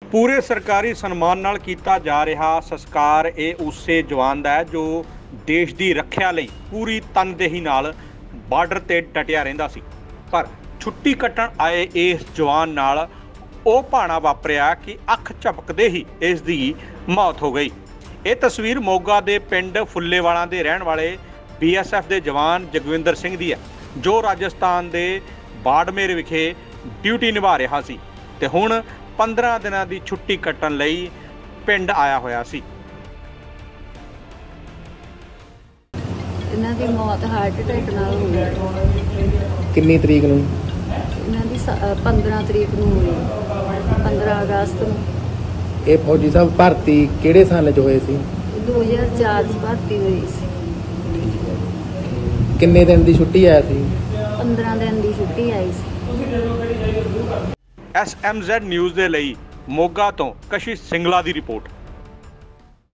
पूरे सरकारी सन्मान नाल कीता जा रहा संस्कार ये उसे जवान का है जो देश की रखिया लई पूरी तनदेही नाल बार्डर ते डटिया रहिंदा सी। पर छुट्टी कट्टण आए इस जवान नाल ਉਹ ਭਾਣਾ ਵਾਪਰਿਆ कि ਅੱਖ ਝਪਕਦੇ ही इसकी मौत हो गई। ये तस्वीर मोगा के पिंड फुल्लेवाला के रहने वाले BSF के जवान जगविंदर सिंह की है, जो राजस्थान के बाड़मेर विखे ड्यूटी निभा रहा सी ते हुण 15 दिनों की छुट्टी कट्टण लई पिंड आया होया सी। इन्हां दी मौत हार्ट अटैक नाल होई। कितनी तरीक नूं? इन्हां दी 15 तरीक नूं होई, 15 अगस्त नूं। ਇਹ ਫੌਜੀ ਸਾਹਿਬ ਭਰਤੀ ਕਿਹੜੇ ਸਾਲ 'ਚ ਹੋਏ ਸੀ? 2004 ਚ ਭਰਤੀ ਹੋਈ ਸੀ। ਕਿੰਨੇ ਦਿਨ ਦੀ ਛੁੱਟੀ ਆਇਆ ਸੀ? 15 ਦਿਨ ਦੀ ਛੁੱਟੀ ਆਈ ਸੀ। SMZ ਨਿਊਜ਼ ਦੇ ਲਈ ਮੋਗਾ ਤੋਂ ਕਸ਼ਿਸ਼ ਸਿੰਗਲਾ ਦੀ ਰਿਪੋਰਟ।